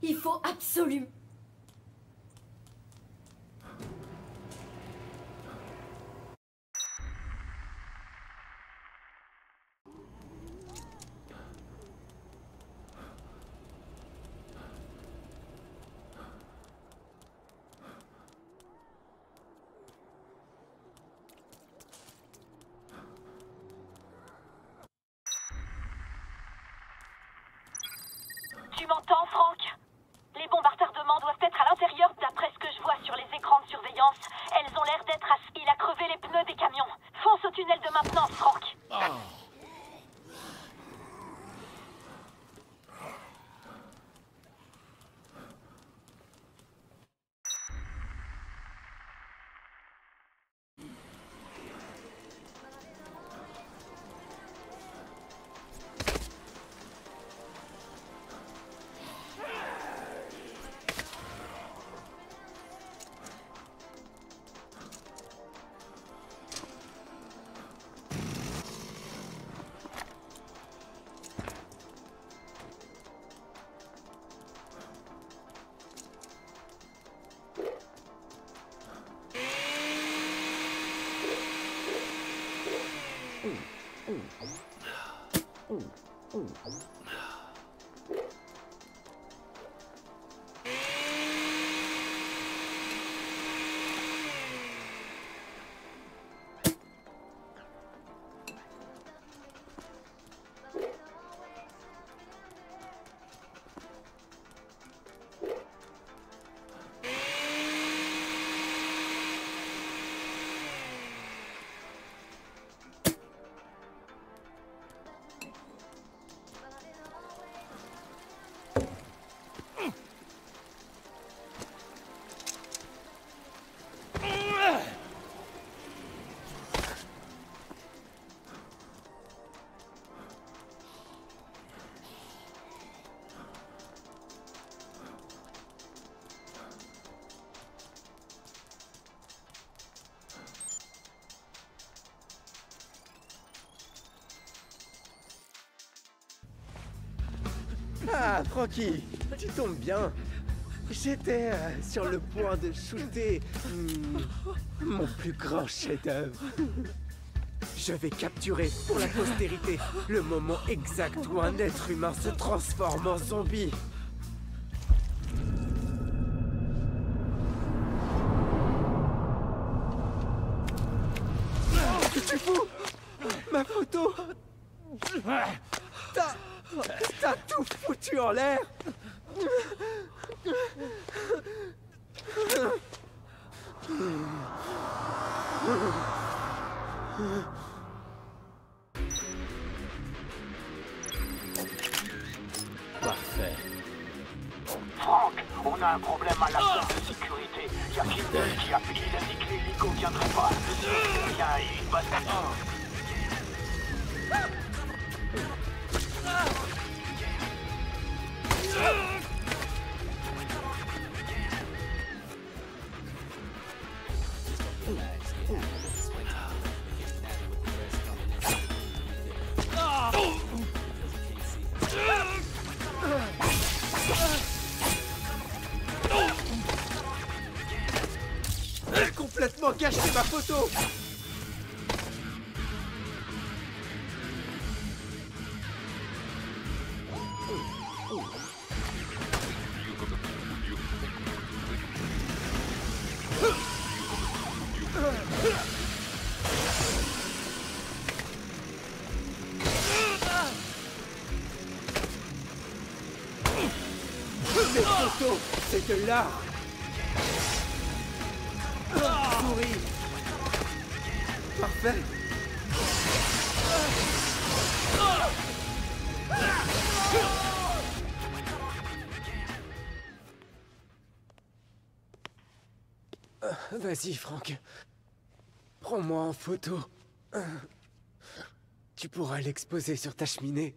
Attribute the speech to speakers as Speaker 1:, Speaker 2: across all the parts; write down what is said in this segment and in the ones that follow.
Speaker 1: Il faut absolument...
Speaker 2: Tu m'entends, Franck? Les bombes à retardement doivent être à l'intérieur d'après ce que je vois sur les écrans de surveillance. Elles ont l'air d'être à... Il a crevé les pneus des camions. Fonce au tunnel de maintenance, Franck.
Speaker 3: Ah, Frankie, tu tombes bien. J'étais sur le point de shooter mon plus grand chef-d'œuvre. Je vais capturer pour la postérité le moment exact où un être humain se transforme en zombie. Qu'est-ce que tu fous? Ma photo! T'as tout foutu en l'air!
Speaker 4: Parfait.
Speaker 5: Franck, on a un problème à la zone de sécurité. Il y a Kimball qui a dit que l'hélico ne viendrait pas. Il y a une bataille.
Speaker 3: Complètement gâché ma photo! Mes photos, c'est de l'art! Souris! Parfait! Vas-y, Franck. Prends-moi en photo. Tu pourras l'exposer sur ta cheminée.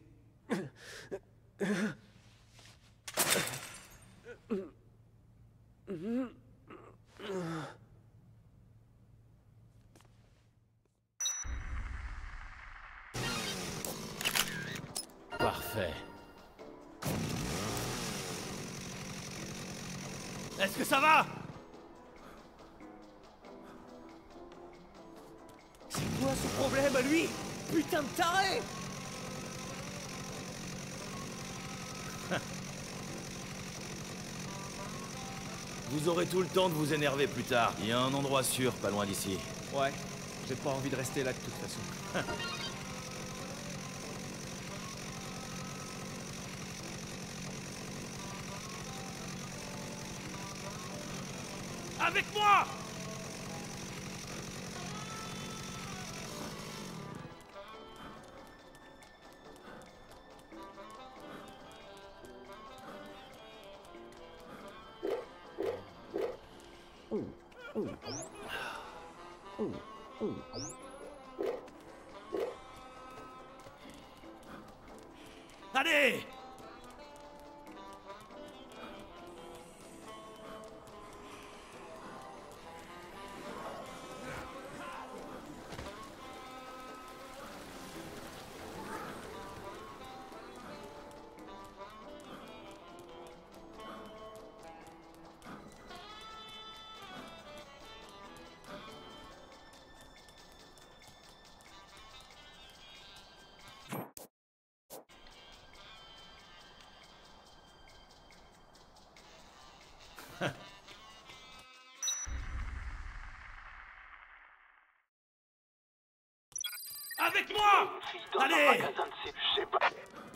Speaker 4: Parfait.
Speaker 1: Est-ce que ça va? C'est quoi son problème à lui? Putain de taré! Vous aurez tout le temps de vous énerver plus tard. Il y a un endroit sûr, pas loin d'ici.
Speaker 4: Ouais, j'ai pas envie de rester là de toute façon.
Speaker 1: Avec moi! Allez! Avec moi!
Speaker 5: Une fille dans un
Speaker 1: Allez!
Speaker 5: magasin de je sais pas.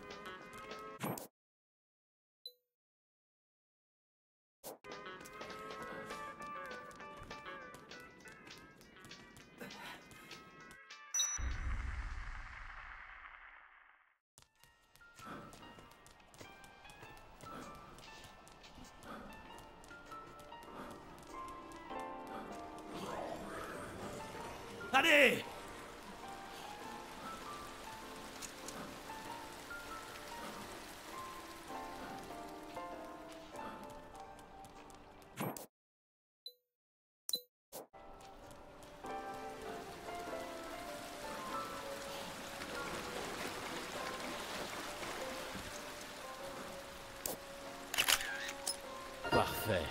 Speaker 1: Allez! Parfait.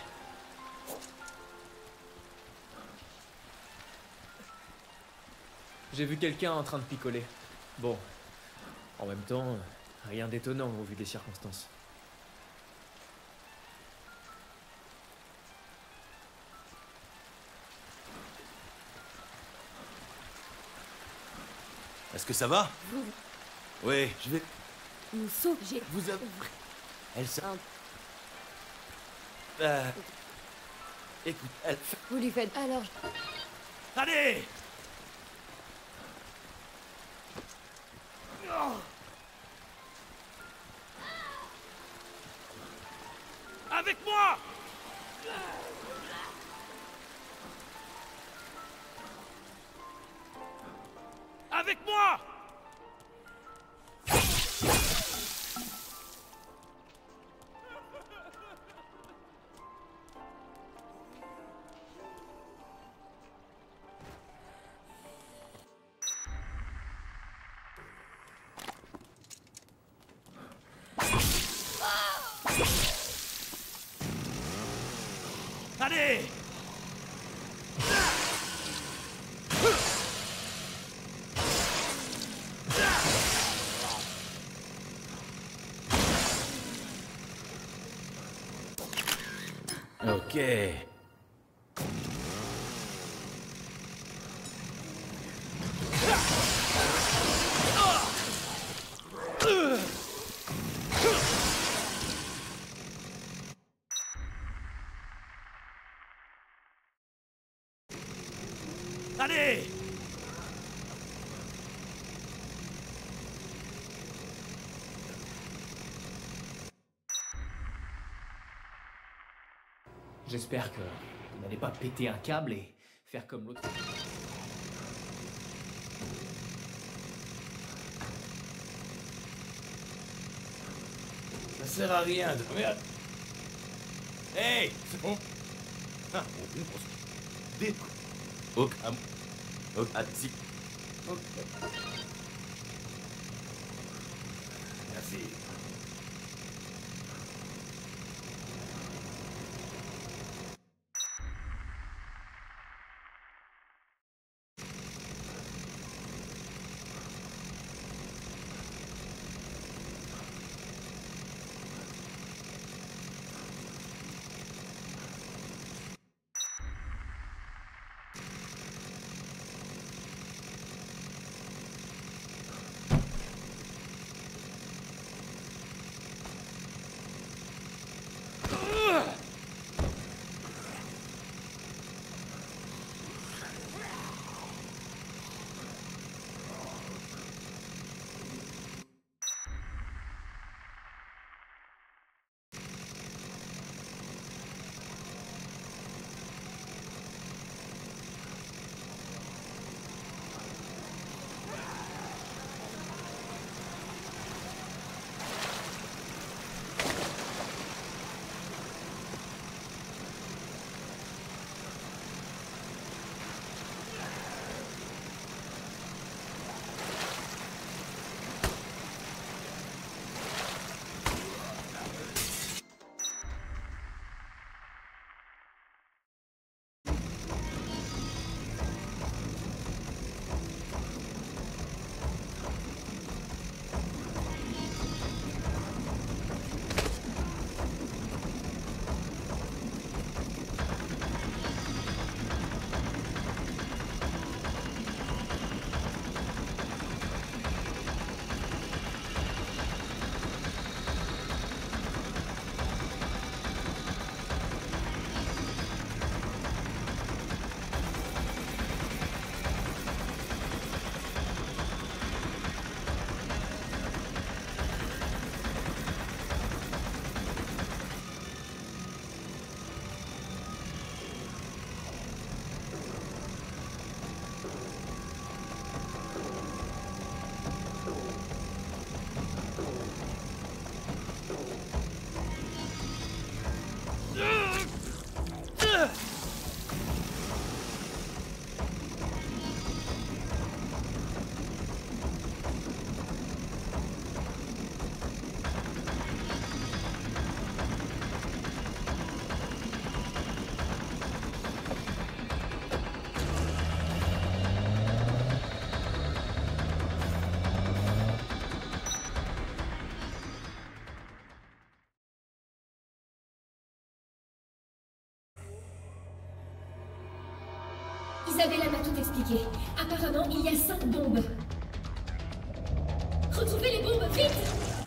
Speaker 4: J'ai vu quelqu'un en train de picoler. Bon, en même temps, rien d'étonnant au vu des circonstances.
Speaker 1: Est-ce que ça va? Oui, je vais...
Speaker 6: Nous j'ai...
Speaker 1: Vous avez... Elle s'est... Écoute, elle...
Speaker 6: Vous lui faites... Alors...
Speaker 1: Allez! Avec moi! Avec moi! Allez! Ok. Allez!
Speaker 4: J'espère que vous n'allez pas péter un câble et faire comme l'autre.
Speaker 1: Ça sert à rien de... Merde! Hey! C'est bon? Ah, une grosse... Des... Ok, ok, si. Ok. Merci.
Speaker 6: Isabella m'a tout expliqué. Apparemment, il y a 5 bombes. Retrouvez les bombes, vite!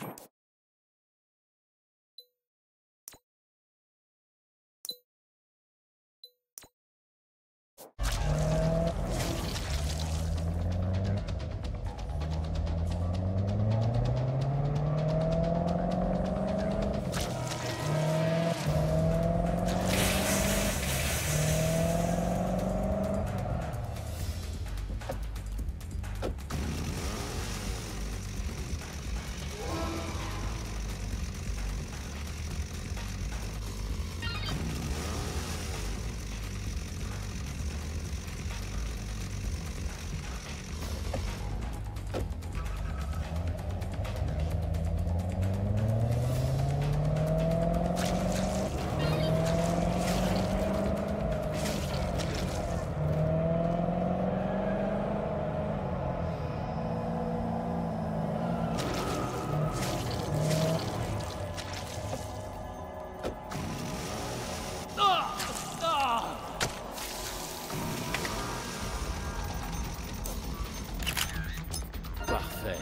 Speaker 1: Parfait.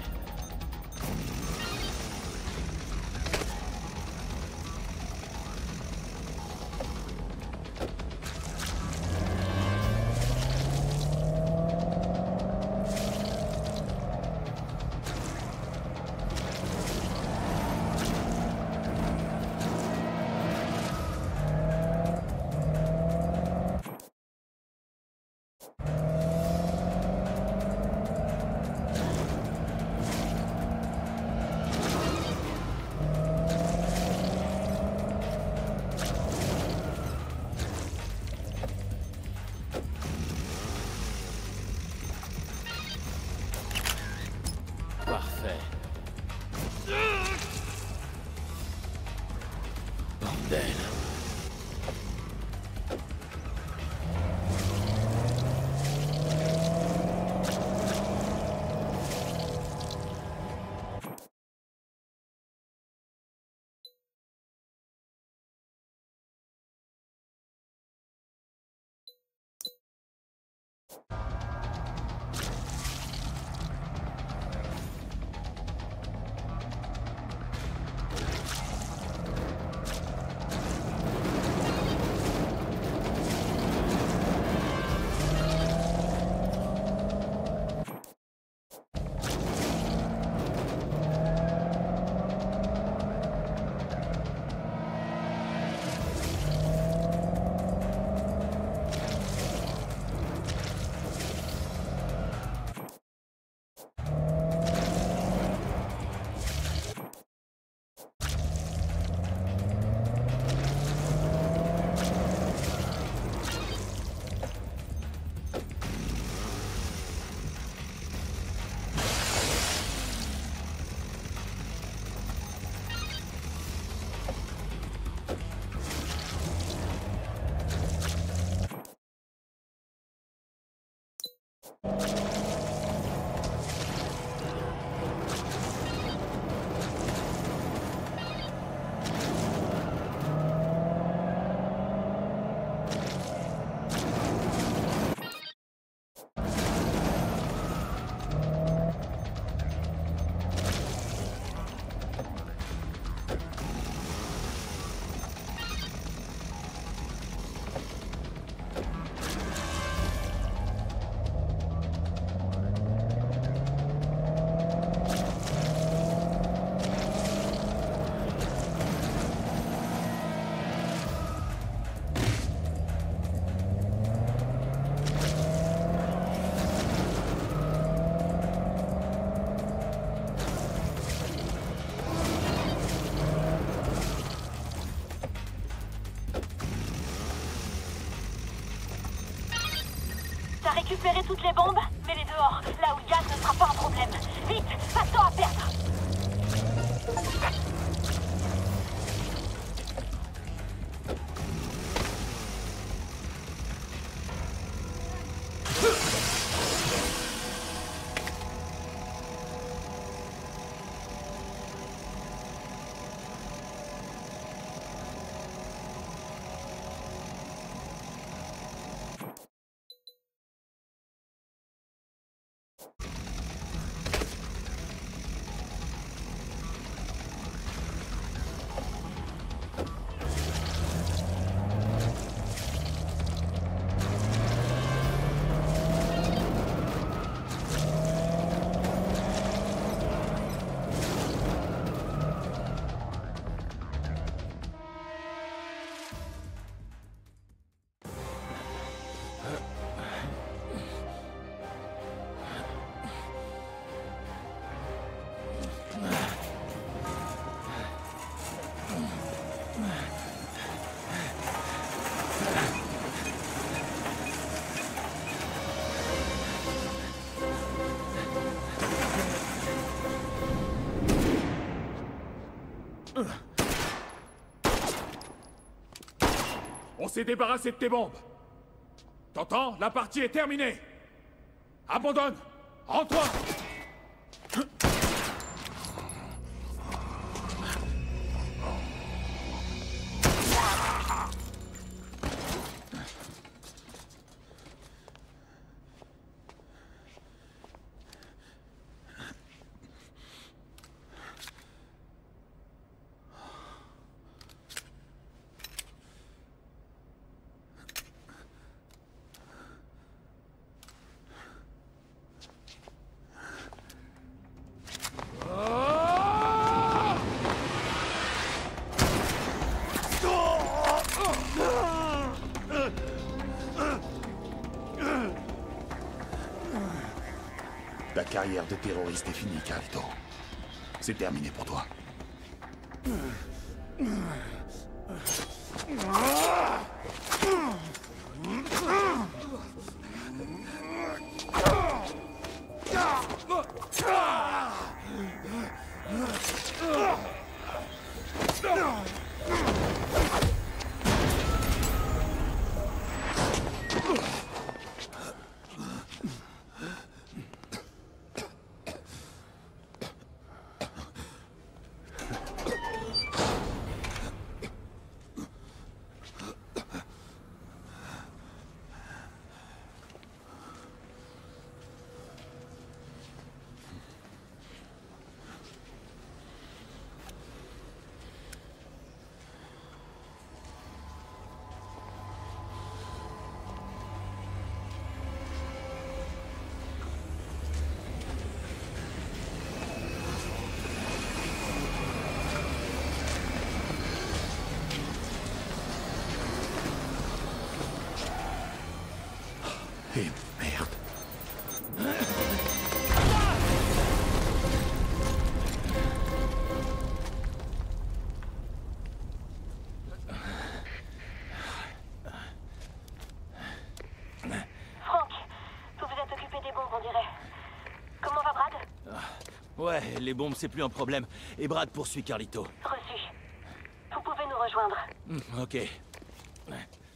Speaker 1: Parfait. Bordel.
Speaker 2: T'as récupéré toutes les bombes? Mets-les dehors, là où le gaz ne sera pas un problème. Vite, pas de temps à perdre.
Speaker 7: On s'est débarrassé de tes bombes. T'entends? La partie est terminée. Abandonne. Rends-toi.
Speaker 5: Ta carrière de terroriste est finie, Carlito. C'est terminé pour toi. Et merde.
Speaker 2: Frank, vous vous êtes occupé des bombes, on dirait. Comment va Brad?
Speaker 1: Ouais, les bombes, c'est plus un problème. Et Brad poursuit Carlito.
Speaker 2: Reçu. Vous pouvez nous rejoindre.
Speaker 1: Ok.